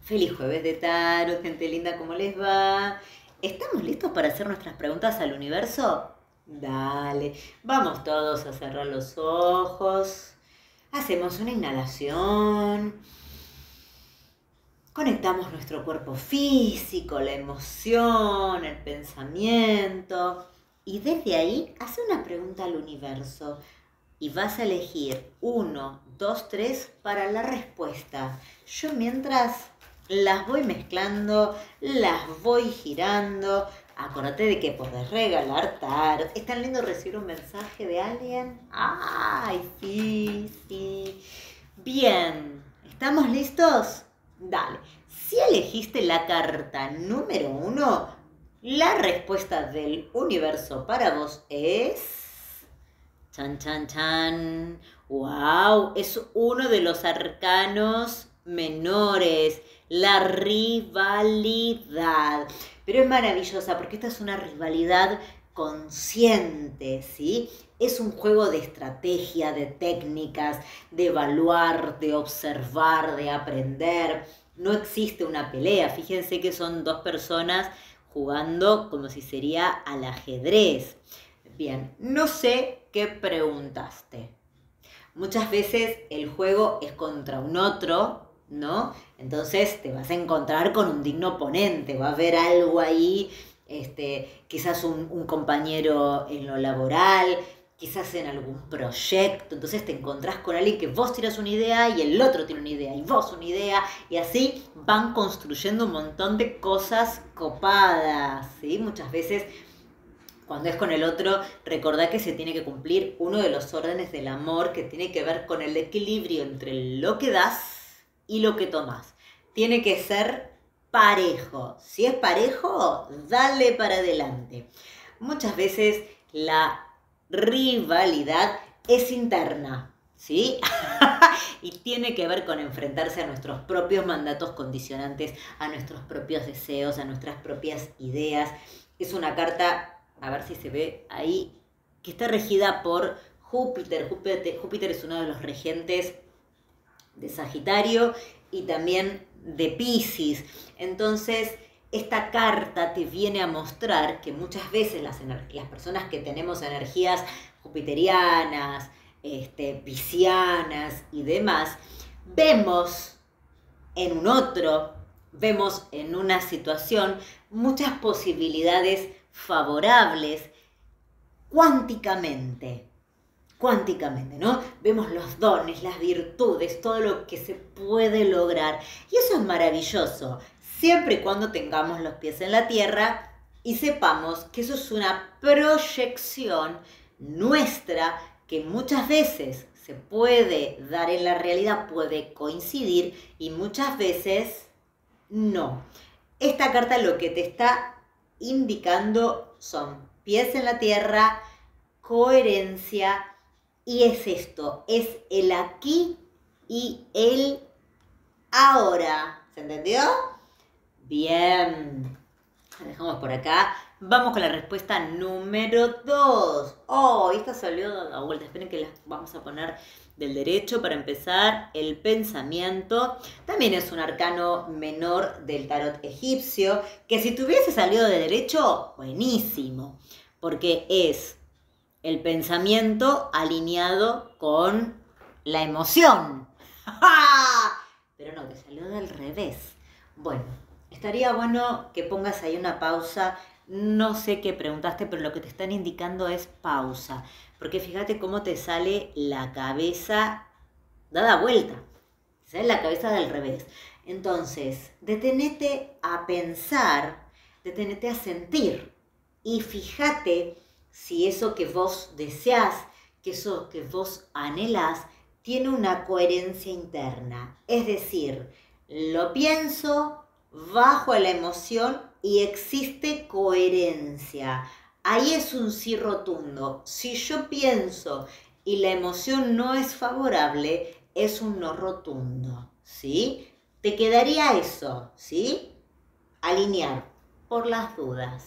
Feliz jueves de tarot, gente linda, ¿cómo les va? ¿Estamos listos para hacer nuestras preguntas al universo? Dale, vamos todos a cerrar los ojos. Hacemos una inhalación. Conectamos nuestro cuerpo físico, la emoción, el pensamiento. Y desde ahí, hace una pregunta al universo. Y vas a elegir 1, 2, 3 para la respuesta. Yo mientras las voy mezclando, las voy girando. Acordate de que podés regalar tarot. ¿Es tan lindo recibir un mensaje de alguien? ¡Ay, sí, sí! Bien, ¿estamos listos? Dale. Si elegiste la carta número 1, la respuesta del universo para vos es... Chan, chan, chan. ¡Wow! Es uno de los arcanos menores. La rivalidad. Pero es maravillosa porque esta es una rivalidad consciente, ¿sí? Es un juego de estrategia, de técnicas, de evaluar, de observar, de aprender. No existe una pelea. Fíjense que son dos personas jugando como si sería al ajedrez. Bien, no sé qué preguntaste. Muchas veces el juego es contra un otro, ¿no? Entonces te vas a encontrar con un digno oponente, va a haber algo ahí, quizás un compañero en lo laboral, quizás en algún proyecto. Entonces te encontrás con alguien que vos tiras una idea y el otro tiene una idea y vos una idea, y así van construyendo un montón de cosas copadas, ¿sí? Muchas veces cuando es con el otro, recordá que se tiene que cumplir uno de los órdenes del amor que tiene que ver con el equilibrio entre lo que das y lo que tomás. Tiene que ser parejo. Si es parejo, dale para adelante. Muchas veces la rivalidad es interna, ¿sí? Y tiene que ver con enfrentarse a nuestros propios mandatos condicionantes, a nuestros propios deseos, a nuestras propias ideas. Es una carta, a ver si se ve ahí, que está regida por Júpiter. Júpiter es uno de los regentes de Sagitario y también de Piscis. Entonces, esta carta te viene a mostrar que muchas veces las personas que tenemos energías jupiterianas, piscianas y demás, vemos en un otro, vemos en una situación muchas posibilidades favorables cuánticamente, ¿no? Vemos los dones, las virtudes, todo lo que se puede lograr. Y eso es maravilloso, siempre y cuando tengamos los pies en la tierra y sepamos que eso es una proyección nuestra que muchas veces se puede dar en la realidad, puede coincidir y muchas veces no. Esta carta lo que te está indicando son pies en la tierra, coherencia, y es esto, es el aquí y el ahora. ¿Se entendió? Bien. La dejamos por acá. Vamos con la respuesta número 2. Oh, esta salió de la vuelta. Esperen que las vamos a poner del derecho para empezar. El pensamiento. También es un arcano menor del tarot egipcio. Que si tuviese salido de derecho, buenísimo. Porque es el pensamiento alineado con la emoción. Pero no, que salió del revés. Bueno, estaría bueno que pongas ahí una pausa. No sé qué preguntaste, pero lo que te están indicando es pausa. Porque fíjate cómo te sale la cabeza dada vuelta. Te sale la cabeza del revés. Entonces, detenete a pensar, detenete a sentir. Y fíjate si eso que vos deseás, que eso que vos anhelás, tiene una coherencia interna. Es decir, lo pienso, bajo a la emoción y existe coherencia. Ahí es un sí rotundo. Si yo pienso y la emoción no es favorable, es un no rotundo, ¿sí? Te quedaría eso, ¿sí? Alinear por las dudas.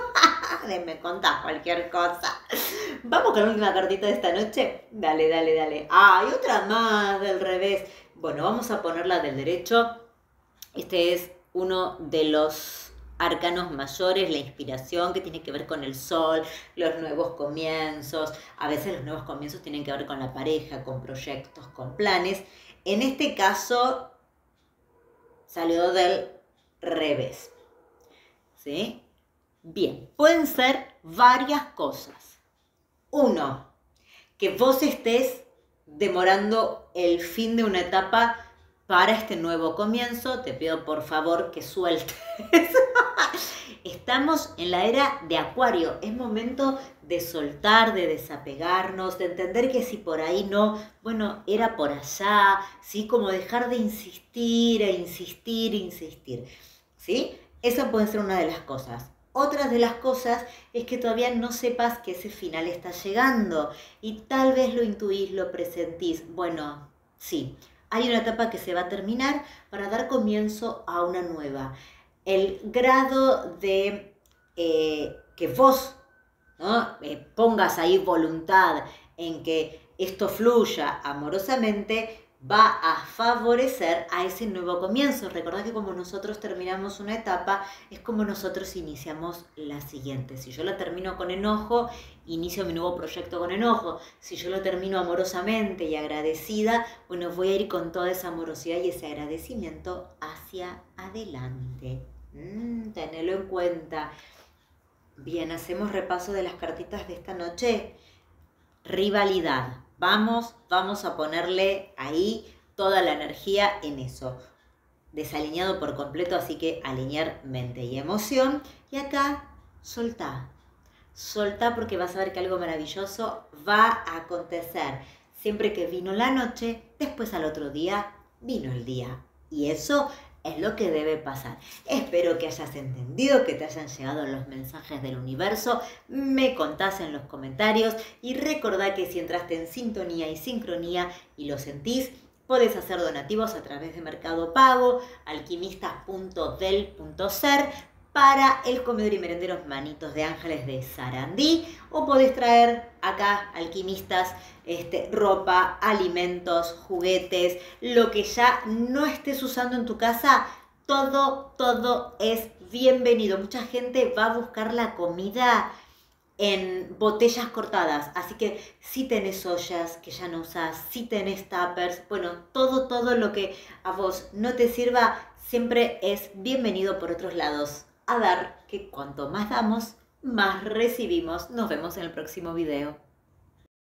Me contás cualquier cosa. Vamos con la última cartita de esta noche. Dale, dale, dale. Ah, y otra más del revés. Bueno, vamos a ponerla del derecho. Este es uno de los arcanos mayores, la inspiración que tiene que ver con el sol, los nuevos comienzos. A veces los nuevos comienzos tienen que ver con la pareja, con proyectos, con planes. En este caso salió del revés. ¿Sí? Bien, pueden ser varias cosas. Uno, que vos estés demorando el fin de una etapa para este nuevo comienzo. Te pido por favor que sueltes. Estamos en la era de Acuario. Es momento de soltar, de desapegarnos, de entender que si por ahí no, bueno, era por allá, ¿sí? Como dejar de insistir e insistir, insistir, ¿sí? Esa puede ser una de las cosas. Otras de las cosas es que todavía no sepas que ese final está llegando y tal vez lo intuís, lo presentís. Bueno, sí, hay una etapa que se va a terminar para dar comienzo a una nueva. El grado de que vos, ¿no? Pongas ahí voluntad en que esto fluya amorosamente, va a favorecer a ese nuevo comienzo. Recordad que como nosotros terminamos una etapa, es como nosotros iniciamos la siguiente. Si yo la termino con enojo, inicio mi nuevo proyecto con enojo. Si yo lo termino amorosamente y agradecida, bueno, voy a ir con toda esa amorosidad y ese agradecimiento hacia adelante. Tenelo en cuenta. Bien, hacemos repaso de las cartitas de esta noche. Rivalidad. Vamos a ponerle ahí toda la energía en eso. Desalineado por completo, así que alinear mente y emoción. Y acá, soltá. Soltá porque vas a ver que algo maravilloso va a acontecer. Siempre que vino la noche, después al otro día vino el día. Y eso es lo que debe pasar. Espero que hayas entendido, que te hayan llegado los mensajes del universo. Me contás en los comentarios y recordá que si entraste en sintonía y sincronía y lo sentís, podés hacer donativos a través de Mercado Pago, alquimistas.del.ser, para el comedor y merenderos Manitos de Ángeles de Sarandí, o podés traer acá, alquimistas, ropa, alimentos, juguetes, lo que ya no estés usando en tu casa, todo es bienvenido. Mucha gente va a buscar la comida en botellas cortadas, así que si tenés ollas que ya no usás, si tenés tuppers, bueno, todo lo que a vos no te sirva, siempre es bienvenido por otros lados. A dar, que cuanto más damos, más recibimos. Nos vemos en el próximo video.